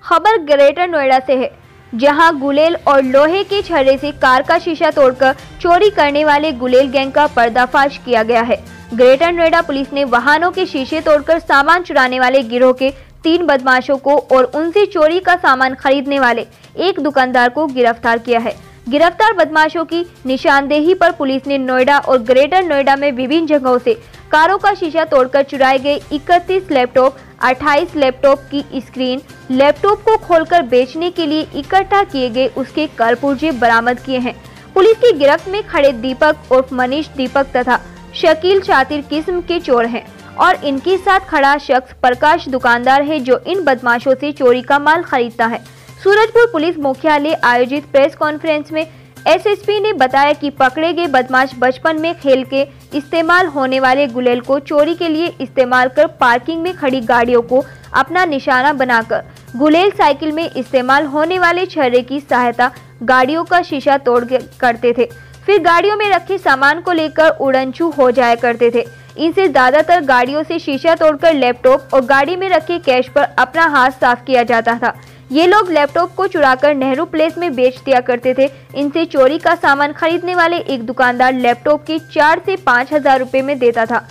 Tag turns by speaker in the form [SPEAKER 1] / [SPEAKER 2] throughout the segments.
[SPEAKER 1] खबर ग्रेटर नोएडा से है, जहां गुलेल और लोहे के छर्रे से कार का शीशा तोड़कर चोरी करने वाले गुलेल गैंग का पर्दाफाश किया गया है। ग्रेटर नोएडा पुलिस ने वाहनों के शीशे तोड़कर सामान चुराने वाले गिरोह के 3 बदमाशों को और उनसे चोरी का सामान खरीदने वाले एक दुकानदार को गिरफ्तार किया है। गिरफ्तार बदमाशों की निशानदेही पर पुलिस ने नोएडा और ग्रेटर नोएडा में विभिन्न जगहों से कारों का शीशा तोड़कर चुराए गए 31 लैपटॉप, 28 लैपटॉप की स्क्रीन, लैपटॉप को खोलकर बेचने के लिए इकट्ठा किए गए उसके कलपुर्जे बरामद किए हैं। पुलिस की गिरफ्त में खड़े दीपक उर्फ मनीष दीपक तथा शकील शातिर किस्म के चोर हैं और इनके साथ खड़ा शख्स प्रकाश दुकानदार है, जो इन बदमाशों से चोरी का माल खरीदता है। सूरजपुर पुलिस मुख्यालय आयोजित प्रेस कॉन्फ्रेंस में एसएसपी ने बताया कि पकड़े गए बदमाश बचपन में खेल के इस्तेमाल होने वाले गुलेल को चोरी के लिए इस्तेमाल कर पार्किंग में खड़ी गाड़ियों को अपना निशाना बनाकर गुलेल साइकिल में इस्तेमाल होने वाले छर्रे की सहायता गाड़ियों का शीशा तोड़ करते थे, फिर गाड़ियों में रखे सामान को लेकर उड़नछू हो जाया करते थे। इनसे ज्यादातर गाड़ियों से शीशा तोड़कर लैपटॉप और गाड़ी में रखे कैश पर अपना हाथ साफ किया जाता था। ये लोग लैपटॉप को चुराकर नेहरू प्लेस में बेच दिया करते थे। इनसे चोरी का सामान खरीदने वाले एक दुकानदार लैपटॉप की 4 से 5 हजार रुपए में देता था।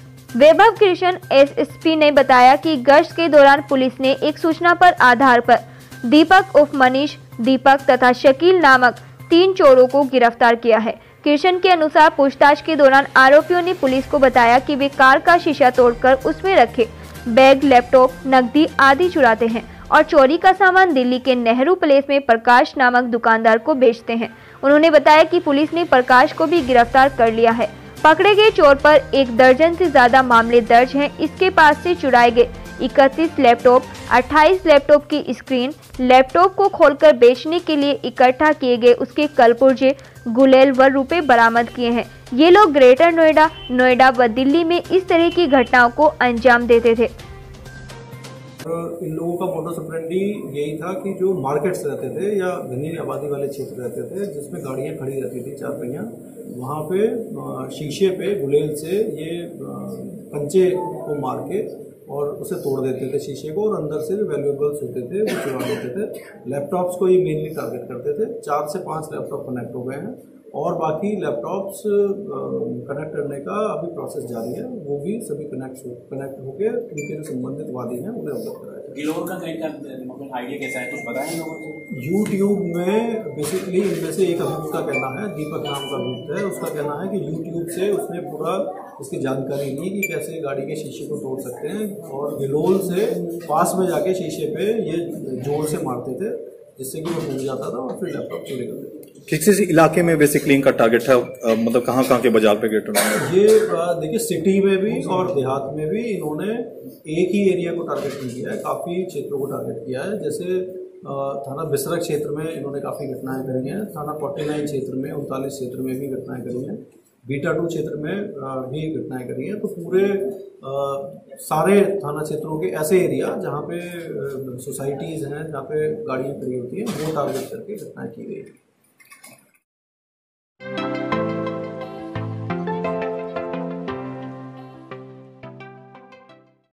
[SPEAKER 1] वैभव कृष्ण एसएसपी ने बताया कि गश्त के दौरान पुलिस ने एक सूचना पर आधार पर दीपक उर्फ मनीष दीपक तथा शकील नामक 3 चोरों को गिरफ्तार किया है। कृष्ण के अनुसार पूछताछ के दौरान आरोपियों ने पुलिस को बताया कि वे कार का शीशा तोड़कर उसमें रखे बैग, लैपटॉप, नकदी आदि चुराते हैं और चोरी का सामान दिल्ली के नेहरू प्लेस में प्रकाश नामक दुकानदार को बेचते हैं। उन्होंने बताया कि पुलिस ने प्रकाश को भी गिरफ्तार कर लिया है। पकड़े गए चोर पर 1 दर्जन से ज्यादा मामले दर्ज हैं। इसके पास से चुराए गए 31 लैपटॉप, 28 लैपटॉप की स्क्रीन, लैपटॉप को खोलकर बेचने के लिए इकट्ठा किए गए उसके कलपुर्जे, गुलेल व रुपए बरामद किए हैं। ये लोग ग्रेटर नोएडा व दिल्ली में इस तरह की घटनाओं को अंजाम देते थे।
[SPEAKER 2] इन लोगों का मोडस ऑपरेंडी यही था कि जो मार्केट्स रहते थे या घनी आबादी वाले क्षेत्र रहते थे जिसमें गाड़ियां खड़ी रहती थी 4 पहिया, वहाँ पे शीशे पे गुलेल से ये कंचे को मार के और उसे तोड़ देते थे शीशे को, और अंदर से जो वैल्यूएबल्स होते थे वो चुरा लेते थे। लैपटॉप्स को ये मेनली टारगेट करते थे। 4 से 5 लैपटॉप कनेक्ट हो गए हैं और बाकी लैपटॉप्स कनेक्ट करने का अभी प्रोसेस जारी है। वो भी सभी कनेक्ट होकर उनके जो संबंधित वादी हैं उन्हें अवगत कराया जाए।
[SPEAKER 3] गिलोर का मतलब आइडिया कैसा है, कुछ पता है लोगों को?
[SPEAKER 2] यूट्यूब में बेसिकली इनमें से एक अभियुक्त का कहना है, दीपक नाम का अभियुक्त है, उसका कहना है कि यूट्यूब से उसने पूरा इसकी जानकारी ली कि कैसे गाड़ी के शीशे को तोड़ सकते हैं, और गिलोल से पास में जाके शीशे पे ये जोर से मारते थे जिससे कि वो टूट जाता था और फिर लैपटॉप चोरी कर देते थे।
[SPEAKER 4] किस इलाके में बेसिकली इनका टारगेट था, मतलब कहाँ के बाजार पे गेट?
[SPEAKER 2] ये देखिए सिटी में भी और देहात में भी इन्होंने एक ही एरिया को टारगेट नहीं किया है, काफ़ी क्षेत्रों को टारगेट किया है। जैसे थाना बिसरक क्षेत्र में इन्होंने काफ़ी घटनाएं करी हैं, थाना 49 क्षेत्र में, 39 क्षेत्र में भी घटनाएं करी हैं, बीटा 2 क्षेत्र में भी घटनाएं करी हैं। तो पूरे सारे थाना क्षेत्रों के ऐसे एरिया जहाँ पे सोसाइटीज़ हैं, जहाँ पे गाड़ियाँ खड़ी होती हैं, वो टारगेट करके घटनाएं की गई।